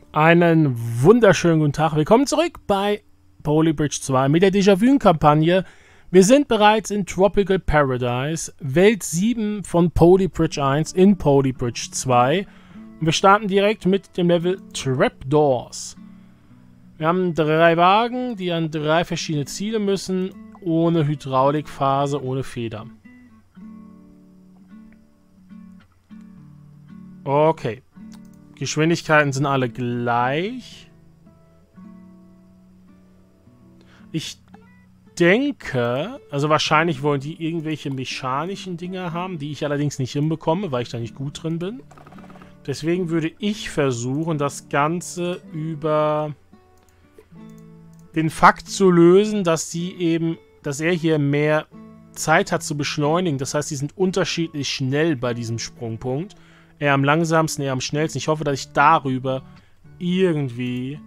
Einen wunderschönen guten Tag. Willkommen zurück bei Polybridge 2 mit der Déjà-vu-Kampagne. Wir sind bereits in Tropical Paradise, Welt 7 von Polybridge 1 in Polybridge 2. Und wir starten direkt mit dem Level Trapdoors. Wir haben 3 Wagen, die an 3 verschiedene Ziele müssen, ohne Hydraulikphase, ohne Feder. Okay. Geschwindigkeiten sind alle gleich. Ich denke, also wahrscheinlich wollen die irgendwelche mechanischen Dinger haben, die ich allerdings nicht hinbekomme, weil ich da nicht gut drin bin. Deswegen würde ich versuchen, das Ganze über den Fakt zu lösen, dass er hier mehr Zeit hat zu beschleunigen. Das heißt, die sind unterschiedlich schnell bei diesem Sprungpunkt. Er am langsamsten, er am schnellsten. Ich hoffe, dass ich darüber irgendwie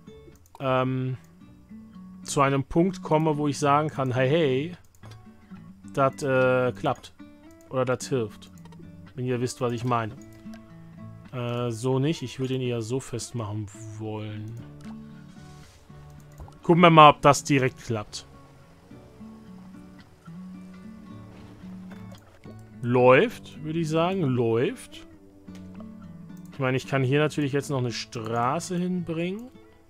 zu einem Punkt komme, wo ich sagen kann, hey, das klappt. Oder das hilft. Wenn ihr wisst, was ich meine. So nicht. Ich würde ihn eher so festmachen wollen. Gucken wir mal, ob das direkt klappt. Läuft, würde ich sagen. Läuft. Ich meine, ich kann hier natürlich jetzt noch eine Straße hinbringen.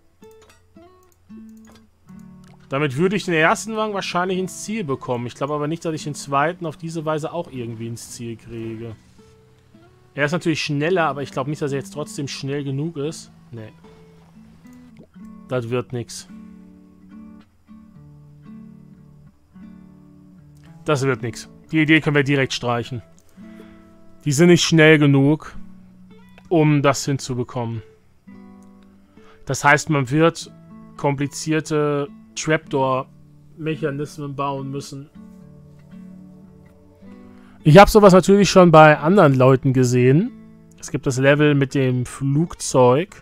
Damit würde ich den ersten Wagen wahrscheinlich ins Ziel bekommen. Ich glaube aber nicht, dass ich den zweiten auf diese Weise auch irgendwie ins Ziel kriege. Er ist natürlich schneller, aber ich glaube nicht, dass er jetzt trotzdem schnell genug ist. Nee. Das wird nichts. Das wird nichts. Die Idee können wir direkt streichen. Die sind nicht schnell genug, um das hinzubekommen. Das heißt, man wird komplizierte Trapdoor-Mechanismen bauen müssen. Ich habe sowas natürlich schon bei anderen Leuten gesehen. Es gibt das Level mit dem Flugzeug,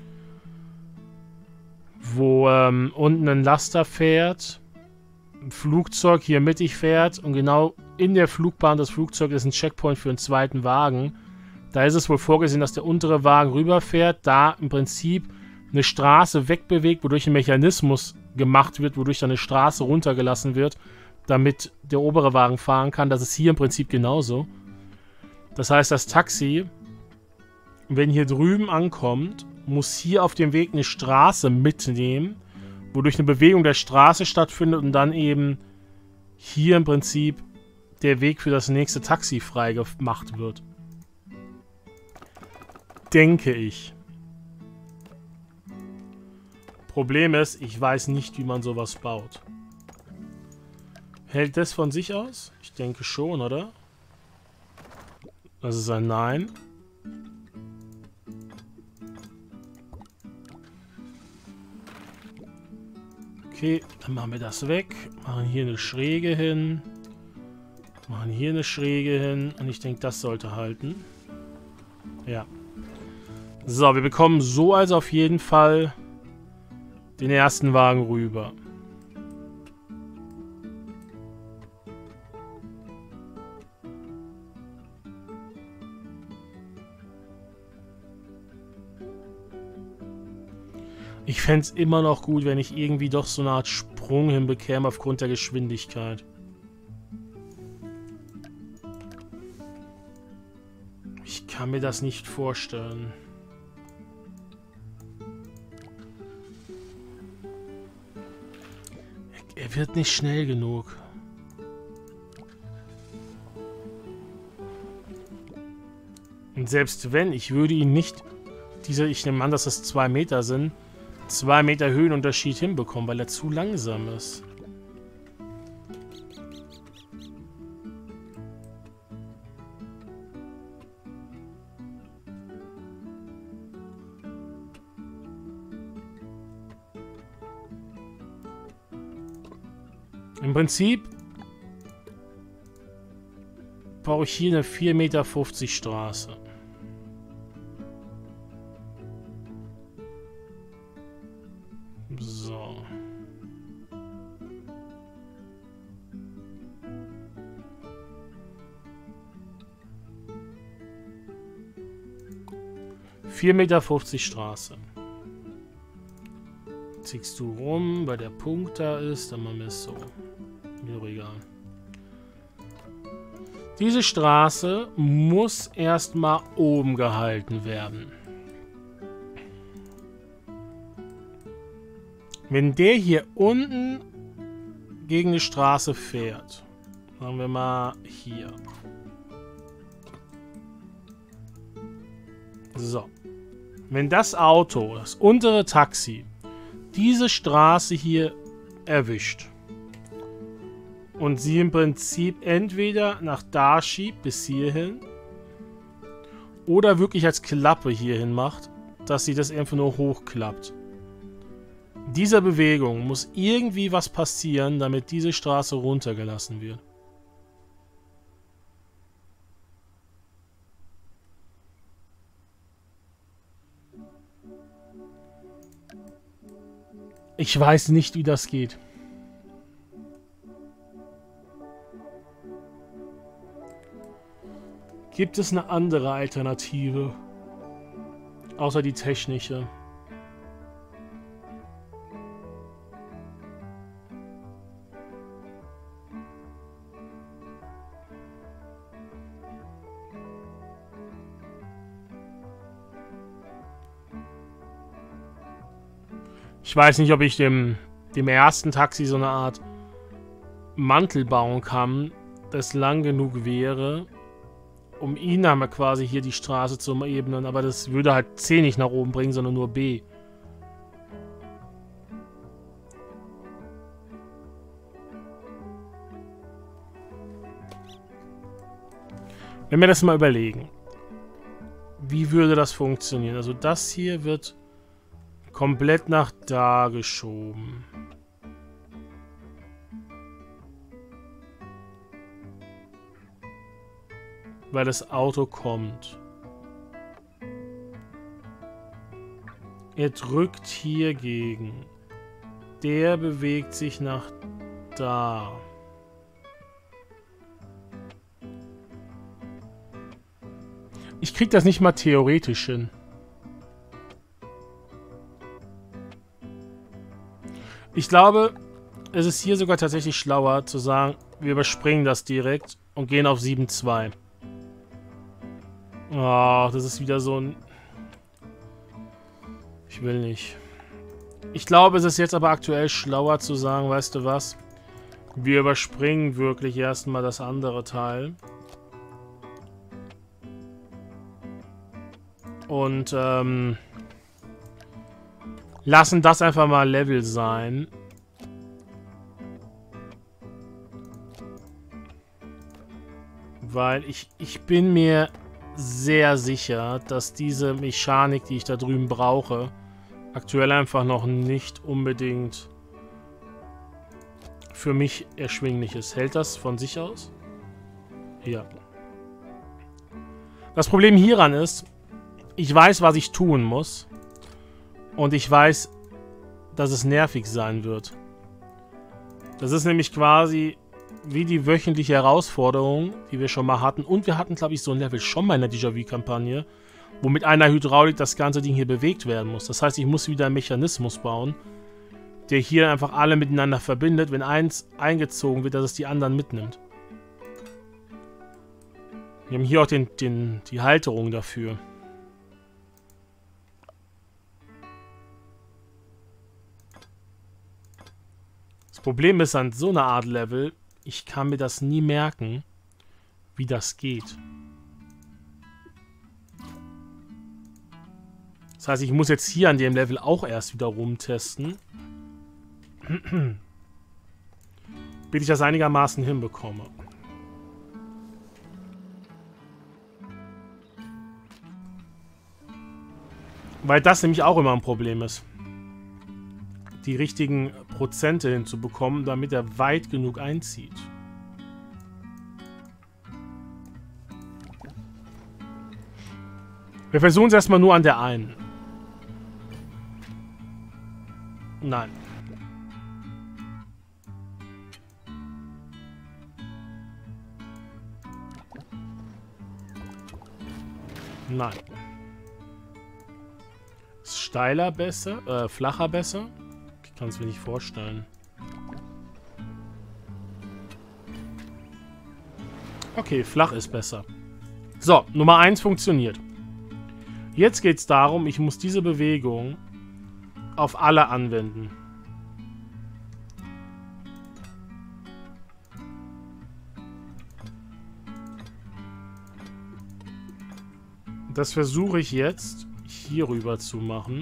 wo unten ein Laster fährt, ein Flugzeug hier mittig fährt und genau in der Flugbahn des Flugzeugs ist ein Checkpoint für einen zweiten Wagen. Da ist es wohl vorgesehen, dass der untere Wagen rüberfährt, da im Prinzip eine Straße wegbewegt, wodurch ein Mechanismus gemacht wird, wodurch dann eine Straße runtergelassen wird, damit der obere Wagen fahren kann. Das ist hier im Prinzip genauso. Das heißt, das Taxi, wenn hier drüben ankommt, muss hier auf dem Weg eine Straße mitnehmen, wodurch eine Bewegung der Straße stattfindet und dann eben hier im Prinzip der Weg für das nächste Taxi freigemacht wird. Denke ich. Problem ist, ich weiß nicht, wie man sowas baut. Hält das von sich aus? Ich denke schon, oder? Das ist ein Nein. Okay, dann machen wir das weg. Machen hier eine Schräge hin. Machen hier eine Schräge hin. Und ich denke, das sollte halten. Ja. So, wir bekommen so also auf jeden Fall den ersten Wagen rüber. Ich fände es immer noch gut, wenn ich irgendwie doch so eine Art Sprung hinbekäme aufgrund der Geschwindigkeit. Ich kann mir das nicht vorstellen. Er wird nicht schnell genug. Und selbst wenn, ich würde ihn nicht, ich nehme an, dass das 2 Meter sind, 2 Meter Höhenunterschied hinbekommen, weil er zu langsam ist. Im Prinzip brauche ich hier eine 4,50 Meter Straße. So. ,4 Meter Straße. ziehst du rum, weil der Punkt da ist, dann machen wir es so. Mir doch egal. Diese Straße muss erstmal oben gehalten werden. Wenn der hier unten gegen die Straße fährt, sagen wir mal hier. So. Wenn das Auto, das untere Taxi, diese Straße hier erwischt und sie im Prinzip entweder nach da schiebt bis hierhin oder wirklich als Klappe hierhin macht, dass sie das einfach nur hochklappt. Dieser Bewegung muss irgendwie was passieren, damit diese Straße runtergelassen wird. Ich weiß nicht, wie das geht. Gibt es eine andere Alternative? Außer die technische. Ich weiß nicht, ob ich dem ersten Taxi so eine Art Mantel bauen kann, das lang genug wäre, um ihn dann quasi hier die Straße zu ebnen. Aber das würde halt C nicht nach oben bringen, sondern nur B. Wenn wir das mal überlegen. Wie würde das funktionieren? Also das hier wird komplett nach da geschoben. Weil das Auto kommt. Er drückt hier gegen. Der bewegt sich nach da. Ich krieg das nicht mal theoretisch hin. Ich glaube, es ist hier sogar tatsächlich schlauer zu sagen, wir überspringen das direkt und gehen auf 7.2. Oh, das ist wieder so ein... Ich will nicht. Ich glaube, es ist jetzt aber aktuell schlauer zu sagen, weißt du was? Wir überspringen wirklich erstmal das andere Teil. Und, lassen das einfach mal Level sein. Weil ich bin mir sehr sicher, dass diese Mechanik, die ich da drüben brauche, aktuell einfach noch nicht unbedingt für mich erschwinglich ist. Hält das von sich aus? Ja. Das Problem hieran ist, ich weiß, was ich tun muss. Und ich weiß, dass es nervig sein wird. Das ist nämlich quasi wie die wöchentliche Herausforderung, die wir schon mal hatten. Und wir hatten, glaube ich, so ein Level schon mal in der Déjà-vu-Kampagne, wo mit einer Hydraulik das ganze Ding hier bewegt werden muss. Das heißt, ich muss wieder einen Mechanismus bauen, der hier einfach alle miteinander verbindet, wenn eins eingezogen wird, dass es die anderen mitnimmt. Wir haben hier auch die Halterung dafür. Das Problem ist an so einer Art Level, ich kann mir das nie merken, wie das geht. Das heißt, ich muss jetzt hier an dem Level auch erst wieder rumtesten. Bis ich das einigermaßen hinbekomme. Weil das nämlich auch immer ein Problem ist. Die richtigen Prozente hinzubekommen, damit er weit genug einzieht. Wir versuchen es erstmal nur an der einen. Nein. Nein. Ist steiler besser? Flacher besser? kann es mir nicht vorstellen. Okay, flach ist besser. So, Nummer 1 funktioniert. Jetzt geht es darum, ich muss diese Bewegung auf alle anwenden. Das versuche ich jetzt hier rüber zu machen.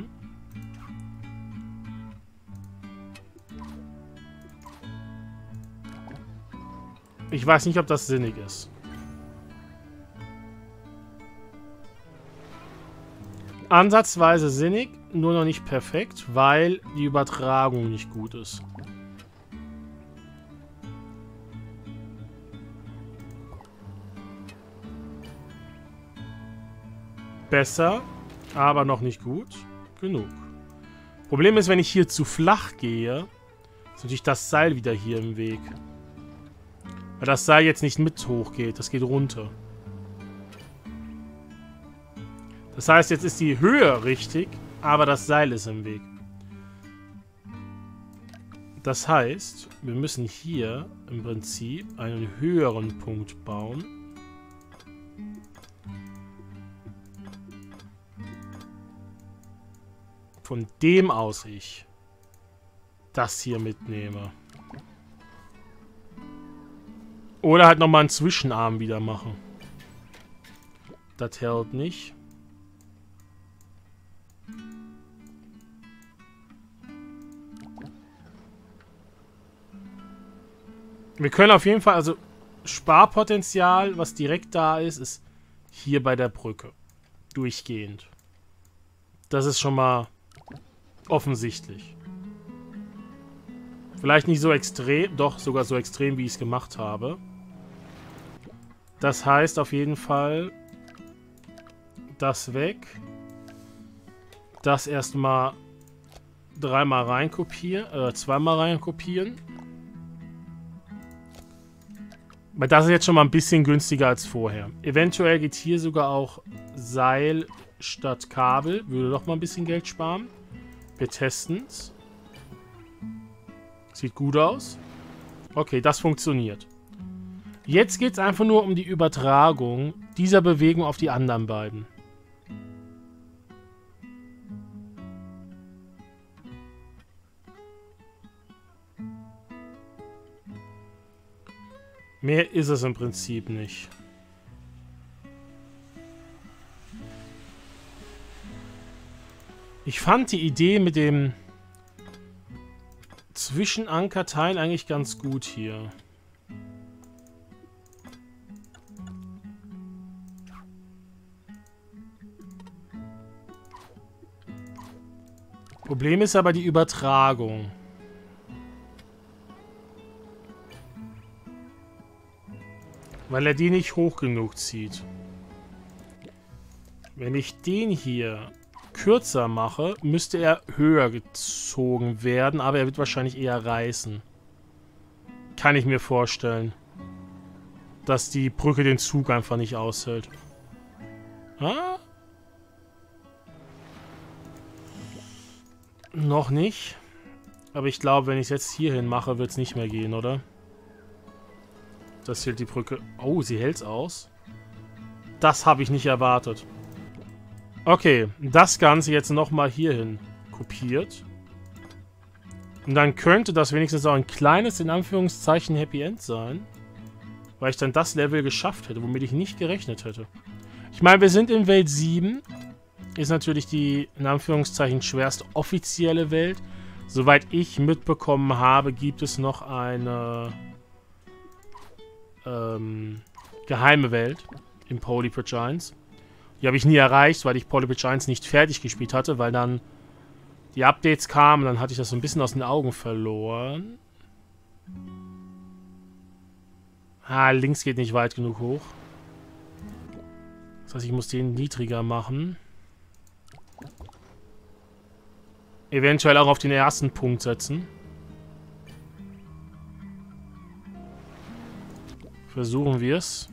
Ich weiß nicht, ob das sinnig ist. Ansatzweise sinnig, nur noch nicht perfekt, weil die Übertragung nicht gut ist. Besser, aber noch nicht gut genug. Problem ist, wenn ich hier zu flach gehe, ist natürlich das Seil wieder hier im Weg. Weil das Seil jetzt nicht mit hochgeht, das geht runter. Das heißt, jetzt ist die Höhe richtig, aber das Seil ist im Weg. Das heißt, wir müssen hier im Prinzip einen höheren Punkt bauen. Von dem aus ich das hier mitnehme. Oder halt nochmal einen Zwischenarm wieder machen. Das hält nicht. Wir können auf jeden Fall, also Sparpotenzial, was direkt da ist, ist hier bei der Brücke. Durchgehend. Das ist schon mal offensichtlich. Vielleicht nicht so extrem, doch sogar so extrem, wie ich es gemacht habe. Das heißt auf jeden Fall, das weg. Das erstmal dreimal reinkopieren, zweimal reinkopieren. Weil das ist jetzt schon mal ein bisschen günstiger als vorher. Eventuell geht hier sogar auch Seil statt Kabel. Würde doch mal ein bisschen Geld sparen. Wir testen es. Sieht gut aus. Okay, das funktioniert. Jetzt geht es einfach nur um die Übertragung dieser Bewegung auf die anderen beiden. Mehr ist es im Prinzip nicht. Ich fand die Idee mit dem Zwischenankerteil eigentlich ganz gut hier. Problem ist aber die Übertragung. Weil er die nicht hoch genug zieht. Wenn ich den hier kürzer mache, müsste er höher gezogen werden, aber er wird wahrscheinlich eher reißen. Kann ich mir vorstellen. Dass die Brücke den Zug einfach nicht aushält. Ah? Noch nicht. Aber ich glaube, wenn ich es jetzt hierhin mache, wird es nicht mehr gehen, oder? Das hält die Brücke... Oh, sie hält es aus. Das habe ich nicht erwartet. Okay, das Ganze jetzt nochmal hierhin kopiert. Und dann könnte das wenigstens auch ein kleines, in Anführungszeichen, Happy End sein. Weil ich dann das Level geschafft hätte, womit ich nicht gerechnet hätte. Ich meine, wir sind in Welt 7. Ist natürlich die, in Anführungszeichen, schwerste offizielle Welt. Soweit ich mitbekommen habe, gibt es noch eine geheime Welt im Polyper Giants. Die habe ich nie erreicht, weil ich Polyper Giants nicht fertig gespielt hatte, weil dann die Updates kamen und dann hatte ich das so ein bisschen aus den Augen verloren. Ah, links geht nicht weit genug hoch. Das heißt, ich muss den niedriger machen. Eventuell auch auf den ersten Punkt setzen. Versuchen wir es.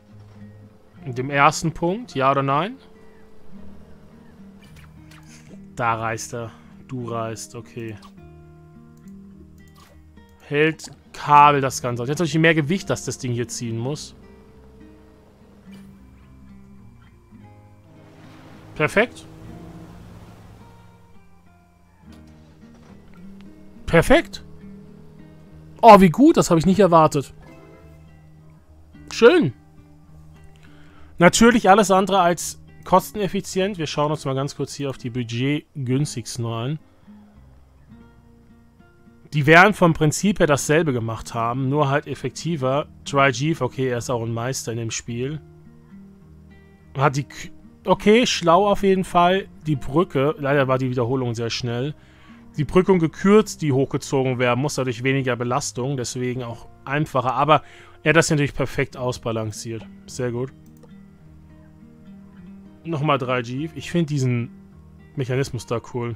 In dem ersten Punkt, ja oder nein? Da reist er. Du reist, okay. Hält Kabel das Ganze. Jetzt natürlich mehr Gewicht, dass das Ding hier ziehen muss. Perfekt. Perfekt. Oh, wie gut. Das habe ich nicht erwartet. Schön. Natürlich alles andere als kosteneffizient. Wir schauen uns mal ganz kurz hier auf die budgetgünstigsten an. Die werden vom Prinzip her dasselbe gemacht haben, nur halt effektiver. Dry-Jeef, okay, er ist auch ein Meister in dem Spiel. Hat die... Okay, schlau auf jeden Fall. Die Brücke, leider war die Wiederholung sehr schnell. Die Brücke gekürzt, die hochgezogen werden muss, dadurch weniger Belastung, deswegen auch einfacher. Aber er hat das natürlich perfekt ausbalanciert. Sehr gut. Nochmal 3G. Ich finde diesen Mechanismus da cool.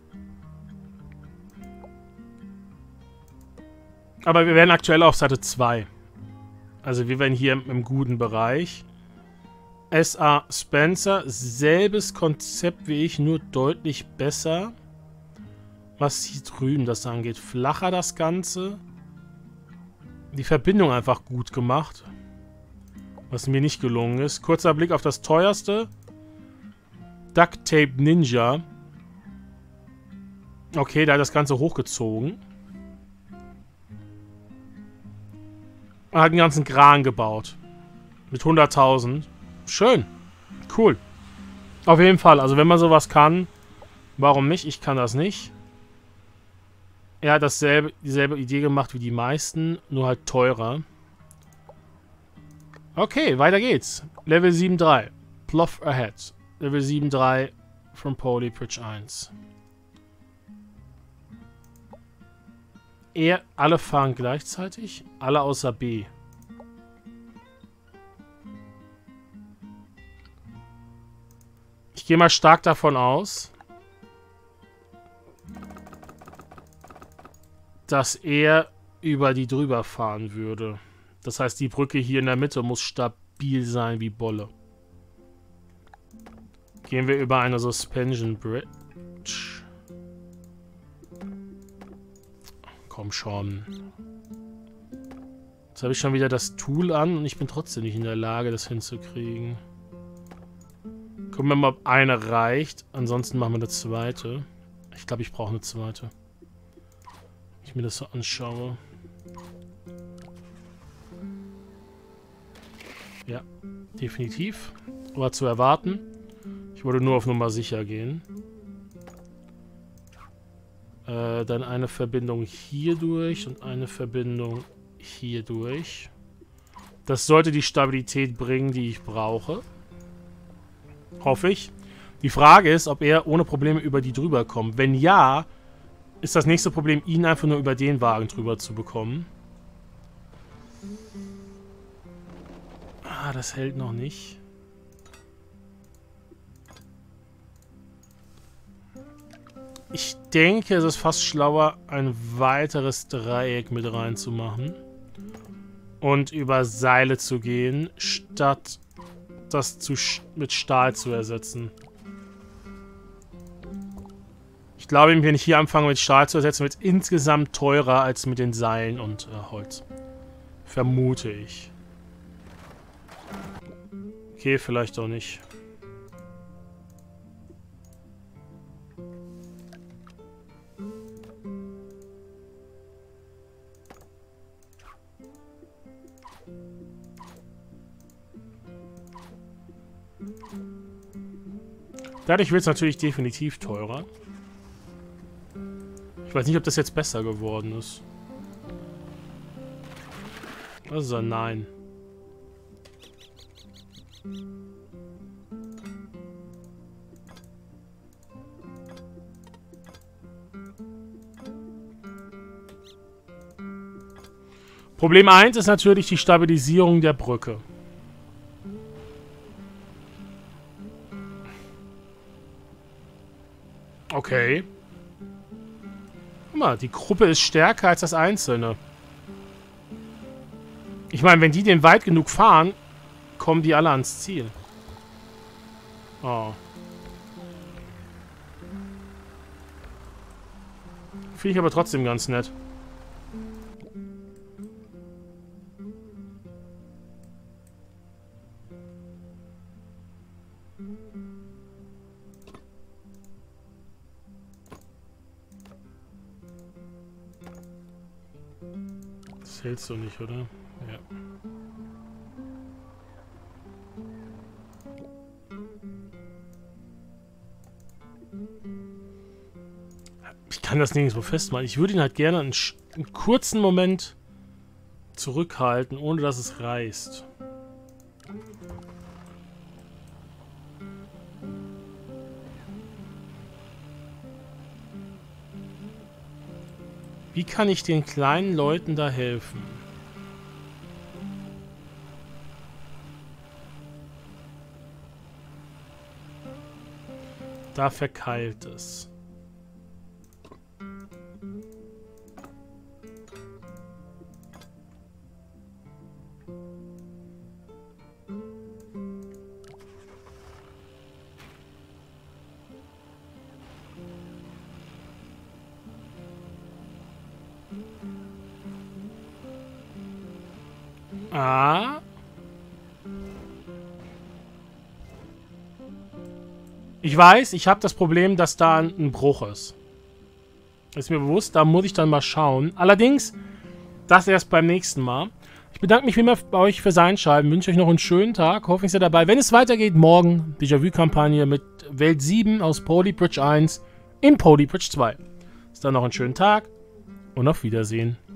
Aber wir werden aktuell auf Seite 2. Also wir werden hier im guten Bereich. S.A. Spencer, selbes Konzept wie ich, nur deutlich besser. Was hier drüben das angeht. Flacher das Ganze. Die Verbindung einfach gut gemacht. Was mir nicht gelungen ist. Kurzer Blick auf das teuerste. Duct Tape Ninja. Okay, da hat das Ganze hochgezogen. Er hat einen ganzen Kran gebaut. Mit 100.000. Schön. Cool. Auf jeden Fall. Also wenn man sowas kann, warum nicht? Ich kann das nicht. Er hat dieselbe Idee gemacht wie die meisten, nur halt teurer. Okay, weiter geht's. Level 7.3. Plough Ahead. Level 7.3 from Poly Bridge 1. Alle fahren gleichzeitig. Alle außer B. Ich gehe mal stark davon aus, dass er über die drüber fahren würde. Das heißt, die Brücke hier in der Mitte muss stabil sein wie Bolle. Gehen wir über eine Suspension Bridge. Komm schon. Jetzt habe ich schon wieder das Tool an und ich bin trotzdem nicht in der Lage, das hinzukriegen. Gucken wir mal, ob eine reicht. Ansonsten machen wir eine zweite. Ich glaube, ich brauche eine zweite. Wenn ich mir das so anschaue. Ja, definitiv. War zu erwarten. Ich wollte nur auf Nummer sicher gehen. Dann eine Verbindung hier durch und eine Verbindung hier durch. Das sollte die Stabilität bringen, die ich brauche. Hoffe ich. Die Frage ist, ob er ohne Probleme über die drüber kommt. Wenn ja, ist das nächste Problem, ihn einfach nur über den Wagen drüber zu bekommen. Ah, das hält noch nicht. Ich denke, es ist fast schlauer, ein weiteres Dreieck mit reinzumachen. Und über Seile zu gehen, statt das mit Stahl zu ersetzen. Ich glaube, wenn ich hier anfange mit Stahl zu ersetzen, wird es insgesamt teurer als mit den Seilen und Holz. Vermute ich. Okay, vielleicht auch nicht. Dadurch wird es natürlich definitiv teurer. Ich weiß nicht, ob das jetzt besser geworden ist. Das ist ein Nein. Problem 1 ist natürlich die Stabilisierung der Brücke. Okay. Guck mal, die Gruppe ist stärker als das Einzelne. Ich meine, wenn die den weit genug fahren, kommen die alle ans Ziel. Oh. Finde ich aber trotzdem ganz nett. Das hältst du nicht, oder? Ja. Ich kann das nirgendwo festmachen. Ich würde ihn halt gerne einen kurzen Moment zurückhalten, ohne dass es reißt. Wie kann ich den kleinen Leuten da helfen? Da verkeilt es. Ah. Ich weiß, ich habe das Problem, dass da ein Bruch ist. Ist mir bewusst, da muss ich dann mal schauen. Allerdings, das erst beim nächsten Mal. Ich bedanke mich wie immer bei euch fürs Einschalten, wünsche euch noch einen schönen Tag, hoffe ich seid dabei. Wenn es weitergeht, morgen Déjà-vu-Kampagne mit Welt 7 aus Poly Bridge 1 in Poly Bridge 2. Ist dann noch einen schönen Tag und auf Wiedersehen.